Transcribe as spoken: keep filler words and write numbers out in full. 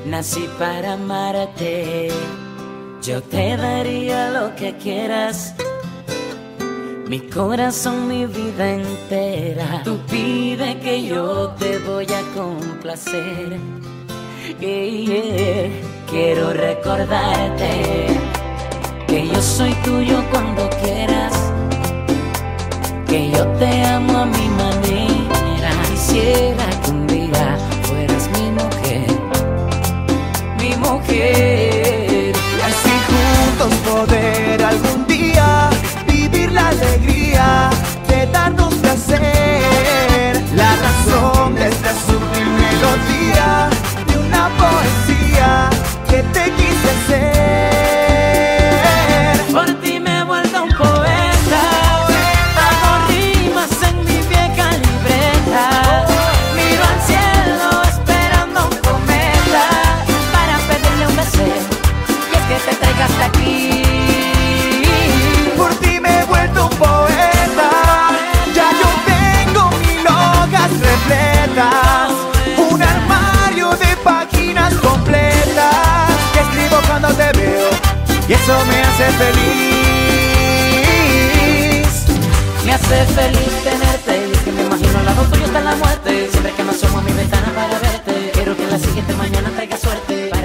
Nací para amarte, yo te daría lo que quieras, mi corazón, mi vida entera. Tú pide que yo te voy a complacer. Yeah, yeah. Quiero recordarte que yo soy tuyo cuando quieras, que yo te amo a mi manera. Quisiera que un día fueras mi mujer, mi mujer. Y así juntos poder algún día vivir la alegría de darnos placer. La razón de esta sutil melodía, de una poesía que te quise hacer. Por ti me he vuelto un poeta, hago rimas en mi vieja libreta. Miro al cielo esperando un cometa para pedirle un deseo, y es que te traiga hasta aquí. Por ti me he vuelto un poeta, ya yo tengo mil hojas repletas, un armario de páginas completas que escribo cuando te veo, y eso me hace feliz. Me hace feliz tenerte, y es que me imagino al lado tuyo hasta la muerte. Siempre que me asomo a mi ventana para verte, quiero que la siguiente mañana traiga suerte.